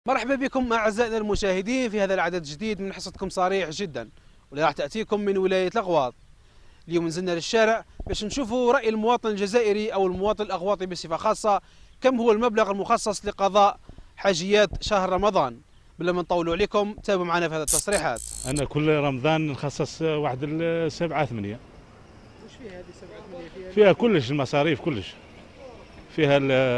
مرحبا بكم أعزائنا المشاهدين في هذا العدد الجديد من حصتكم صريح جدا، واللي راح تأتيكم من ولاية الأغواط. اليوم نزلنا للشارع باش نشوفوا رأي المواطن الجزائري أو المواطن الأغواطي بصفة خاصة، كم هو المبلغ المخصص لقضاء حاجيات شهر رمضان. بلا ما نطولوا عليكم تابعوا معنا في هذه التصريحات. أنا كل رمضان نخصص واحد 7-8. وش فيها هذه 7-8؟ فيها كلش، المصاريف كلش، فيها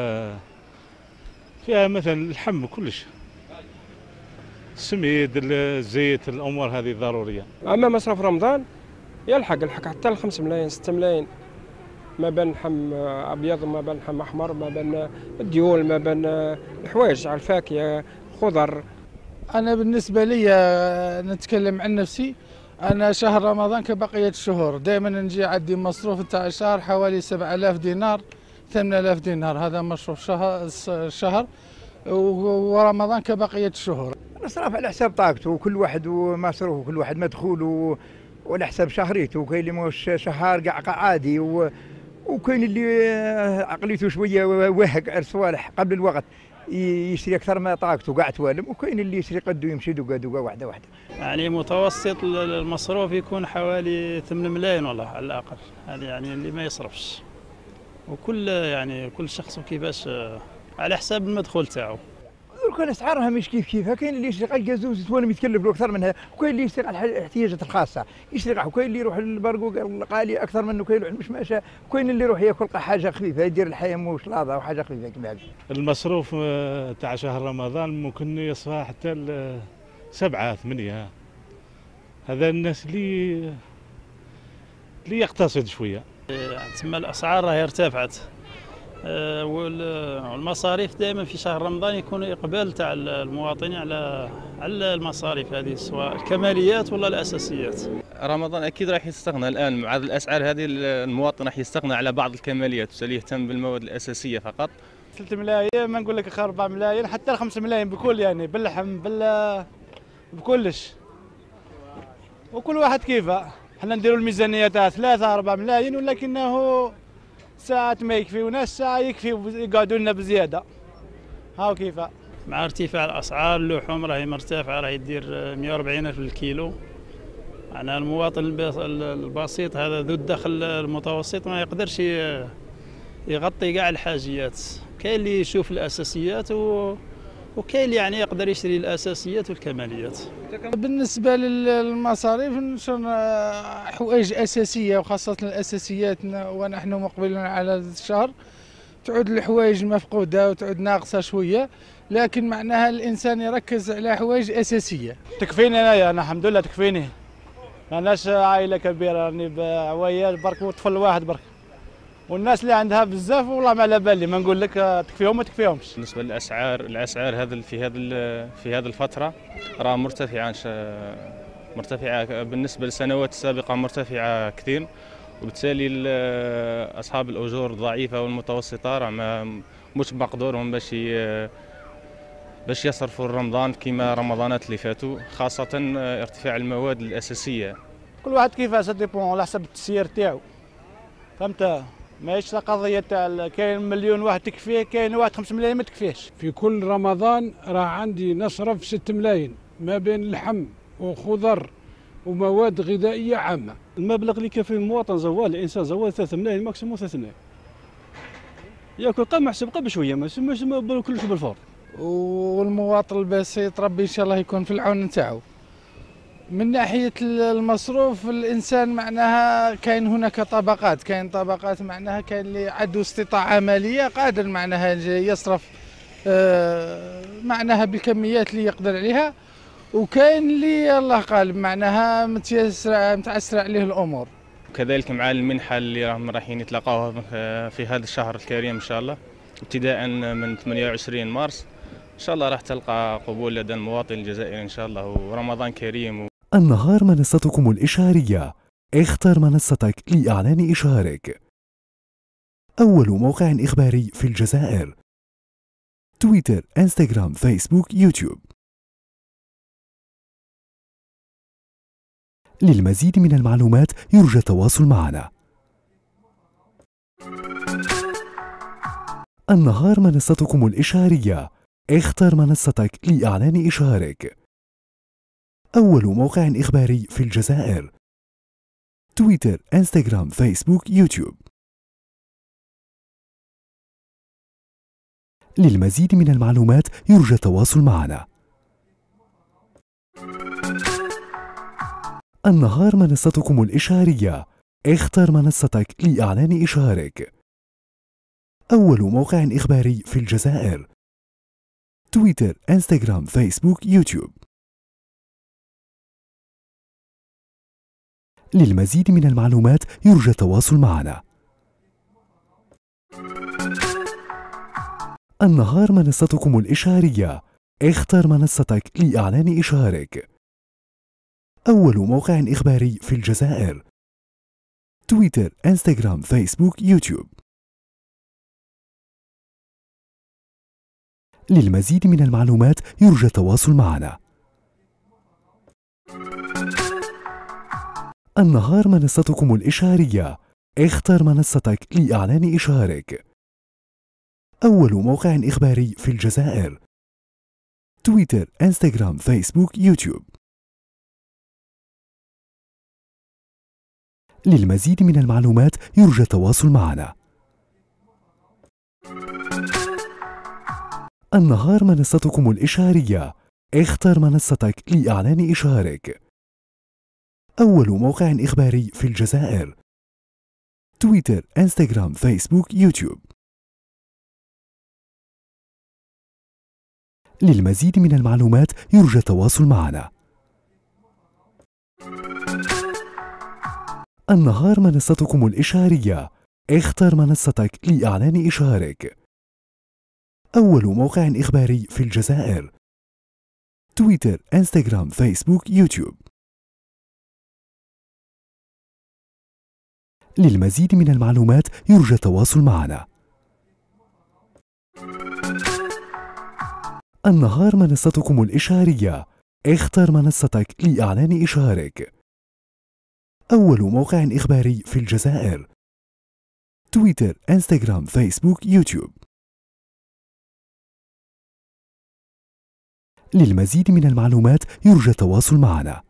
فيها مثلا اللحم كلش، السميد، الزيت، الأمور هذه ضرورية. أما مصرف رمضان يلحق حتى 5 ملايين 6 ملايين، ما بين لحم أبيض، ما بين لحم أحمر، ما بين الديول، ما بين الحوايج على الفاكهة، خضر. أنا بالنسبة لي نتكلم عن نفسي، أنا شهر رمضان كبقية الشهور دائما نجي عندي مصروف تاع الشهر حوالي 7000 دينار 8000 دينار، هذا مصروف الشهر، ورمضان كبقية الشهور. الإسراف على حساب طاقته، وكل واحد ومصروفه، وكل واحد مدخوله وعلى حساب شهريته، وكاين اللي مش شهر قاع عادي، وكاين اللي عقليته شويه واهق على الصوالح قبل الوقت يشري اكثر ما طاقته قاع توالم، وكاين اللي يشري قدو يمشي دوقا واحده. يعني متوسط المصروف يكون حوالي 8 ملايين والله على الاقل، هذا يعني اللي ما يصرفش، وكل يعني كل شخص كيفاش على حساب المدخول تاعو. كان اسعارها مش كيف، كاين اللي يشري الجازوز يتولم يتكلف له اكثر منها، وكاين اللي يشري على الاحتياجات الخاصه يشري، وكاين اللي يروح للبرقوق الغالي اكثر منه، كاين يروح المشماشه، وكاين اللي يروح ياكل قحاجه خفيفه يدير الحيم وشلاضه وحاجه خفيفه كما هذه. المصروف تاع شهر رمضان ممكن يصفى حتى 7-8. هذا الناس اللي يقتصد شويه. تسمى الاسعار راهي ارتفعت، والمصاريف دائما في شهر رمضان يكون اقبال تاع المواطنين على المصاريف هذه، سواء الكماليات ولا الاساسيات. رمضان اكيد راح يستغنى الان مع الاسعار هذه، المواطن راح يستغنى على بعض الكماليات وسيهتم بالمواد الاساسيه فقط. 3 ملايين، ما نقول لك 4 ملايين، حتى 5 ملايين بكل، يعني باللحم بكلش، وكل واحد كيفه. احنا نديروا الميزانيه تاع 3-4 ملايين، ولكنه ساعات ما يكفي، وناس ساعة يكفي ويقعدوا لنا بزيادة. هاو كيفاه. مع ارتفاع الأسعار، اللحوم راهي مرتفعة، راهي تدير 140 ألف الكيلو. يعني المواطن البسيط هذا ذو الدخل المتوسط ما يقدرش يغطي كاع الحاجيات. كاين اللي يشوف الأساسيات وكاين اللي يعني يقدر يشتري الأساسيات والكماليات. بالنسبة للمصاريف حوائج أساسية، وخاصة الأساسيات، ونحن مقبلون على الشهر تعود الحوائج مفقودة وتعود ناقصة شوية، لكن معناها الإنسان يركز على حوائج أساسية. تكفيني أنا الحمد لله تكفيني، ماناش عائلة كبيرة، راني بعويال برك وطفل واحد برك، والناس اللي عندها بزاف والله ما على بالي، ما نقول لك تكفيهم ما تكفيهمش. بالنسبه الاسعار هذا في هذه الفتره راه مرتفعه بالنسبه للسنوات السابقه، مرتفعه كثير، وبالتالي اصحاب الاجور الضعيفه والمتوسطه راه مش مقدورهم باش يصرفوا رمضان كما رمضانات اللي فاتوا، خاصه ارتفاع المواد الاساسيه. كل واحد كيفاش ديبون على حسب التسيير تاعو، فهمت؟ ماهيش قضيه تاع كاين مليون واحد تكفيه، كاين واحد 5 ملايين ما تكفيهش. في كل رمضان راه عندي نصرف 6 ملايين ما بين اللحم وخضر ومواد غذائيه عامه. المبلغ اللي يكفي المواطن زوال، الانسان زوال 3 ملايين ماكسيموم 3 ملايين. ياكل قام محسب قام بشويه، مش كلش بالفور. والمواطن البسيط ربي ان شاء الله يكون في العون نتاعو. من ناحية المصروف الإنسان معناها كاين هناك طبقات، كاين طبقات معناها كاين اللي عنده استطاعة مالية قادر معناها يصرف معناها بالكميات اللي يقدر عليها، وكاين اللي الله غالب معناها متعسرة عليه الأمور. وكذلك مع المنحة اللي رايحين يتلقاوها في هذا الشهر الكريم إن شاء الله، ابتداء من 28 مارس إن شاء الله راح تلقى قبول لدى المواطن الجزائري إن شاء الله، ورمضان كريم. النهار منصتكم الإشعارية، اختر منصتك لإعلان إشعارك. أول موقع إخباري في الجزائر، تويتر، انستغرام، فيسبوك، يوتيوب. للمزيد من المعلومات يرجى التواصل معنا. النهار منصتكم الإشعارية. اختر منصتك لإعلان إشهارك. أول موقع إخباري في الجزائر. تويتر، انستغرام، فيسبوك، يوتيوب. للمزيد من المعلومات يرجى التواصل معنا. النهار منصتكم الإشهارية. اختر منصتك لإعلان إشهارك. أول موقع إخباري في الجزائر. تويتر، انستغرام، فيسبوك، يوتيوب. للمزيد من المعلومات يرجى التواصل معنا. النهار منصتكم الإشهارية. اختر منصتك لإعلان إشهارك. أول موقع إخباري في الجزائر. تويتر، انستغرام، فيسبوك، يوتيوب. للمزيد من المعلومات يرجى التواصل معنا. النهار منصتكم الإشهارية. اختر منصتك لإعلان إشهارك. أول موقع إخباري في الجزائر. تويتر، انستغرام، فيسبوك، يوتيوب. للمزيد من المعلومات يرجى التواصل معنا. النهار منصتكم الإشهارية. اختر منصتك لإعلان إشهارك. أول موقع إخباري في الجزائر. تويتر، انستغرام، فيسبوك، يوتيوب. للمزيد من المعلومات يرجى التواصل معنا. النهار منصتكم الإشهارية. اختر منصتك لإعلان إشهارك. أول موقع إخباري في الجزائر. تويتر، انستغرام، فيسبوك، يوتيوب. للمزيد من المعلومات يرجى التواصل معنا. النهار منصتكم الإشهارية. اختر منصتك لإعلان إشهارك. أول موقع إخباري في الجزائر. تويتر، انستغرام، فيسبوك، يوتيوب. للمزيد من المعلومات يرجى التواصل معنا.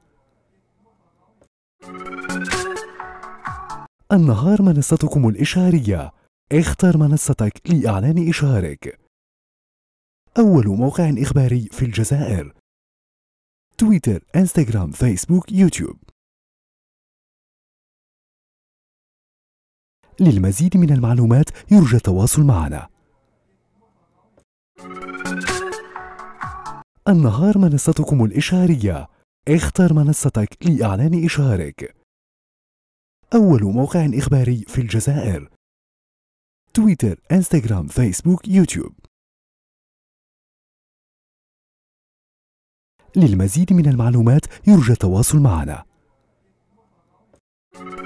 النهار منصتكم الإشهارية. اختر منصتك لإعلان إشهارك. أول موقع إخباري في الجزائر. تويتر، انستغرام، فيسبوك، يوتيوب. للمزيد من المعلومات يرجى التواصل معنا. النهار منصتكم الإشهارية. اختر منصتك لإعلان إشهارك. أول موقع إخباري في الجزائر. تويتر، انستغرام، فيسبوك، يوتيوب. للمزيد من المعلومات يرجى التواصل معنا.